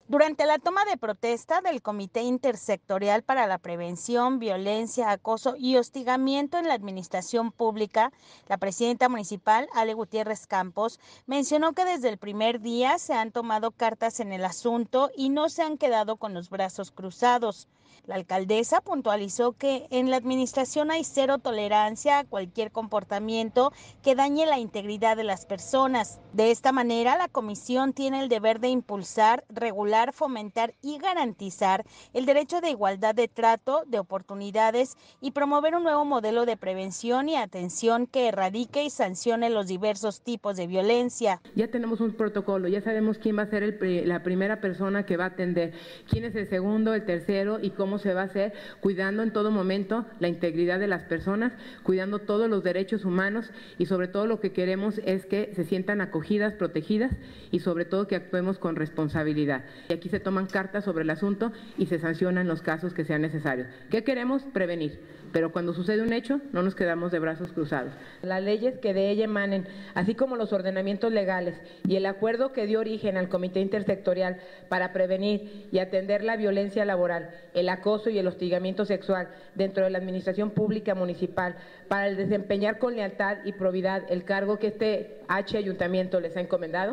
Durante la toma de protesta del Comité Intersectorial para la Prevención, Violencia, Acoso y Hostigamiento en la Administración Pública, la presidenta municipal, Ale Gutiérrez Campos, mencionó que desde el primer día se han tomado cartas en el asunto y no se han quedado con los brazos cruzados. La alcaldesa puntualizó que en la administración hay cero tolerancia a cualquier comportamiento que dañe la integridad de las personas. De esta manera, la comisión tiene el deber de impulsar, regular, fomentar y garantizar el derecho de igualdad de trato, de oportunidades y promover un nuevo modelo de prevención y atención que erradique y sancione los diversos tipos de violencia. Ya tenemos un protocolo, ya sabemos quién va a ser la primera persona que va a atender, quién es el segundo, el tercero y cómo se va a hacer, cuidando en todo momento la integridad de las personas, cuidando todos los derechos humanos y sobre todo lo que queremos es que se sientan acogidas, protegidas y sobre todo que actuemos con responsabilidad. Y aquí se toman cartas sobre el asunto y se sancionan los casos que sean necesarios. ¿Qué queremos? Prevenir. Pero cuando sucede un hecho, no nos quedamos de brazos cruzados. Las leyes que de ella emanen, así como los ordenamientos legales y el acuerdo que dio origen al Comité Intersectorial para prevenir y atender la violencia laboral, el acoso y el hostigamiento sexual dentro de la administración pública municipal, para el desempeñar con lealtad y probidad el cargo que este ayuntamiento les ha encomendado.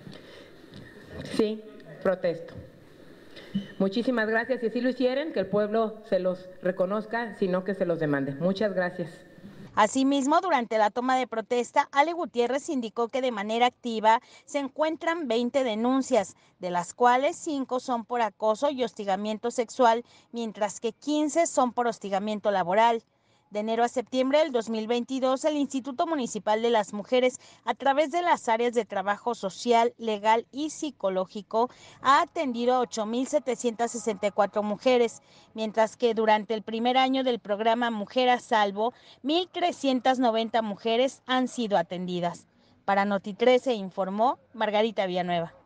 Sí, protesto. Muchísimas gracias. Y así lo hicieran, que el pueblo se los reconozca, sino que se los demande. Muchas gracias. Asimismo, durante la toma de protesta, Ale Gutiérrez indicó que de manera activa se encuentran 20 denuncias, de las cuales 5 son por acoso y hostigamiento sexual, mientras que 15 son por hostigamiento laboral. De enero a septiembre del 2022, el Instituto Municipal de las Mujeres, a través de las áreas de trabajo social, legal y psicológico, ha atendido a 8,764 mujeres, mientras que durante el primer año del programa Mujer a Salvo, 1,390 mujeres han sido atendidas. Para Noti 13 informó Margarita Villanueva.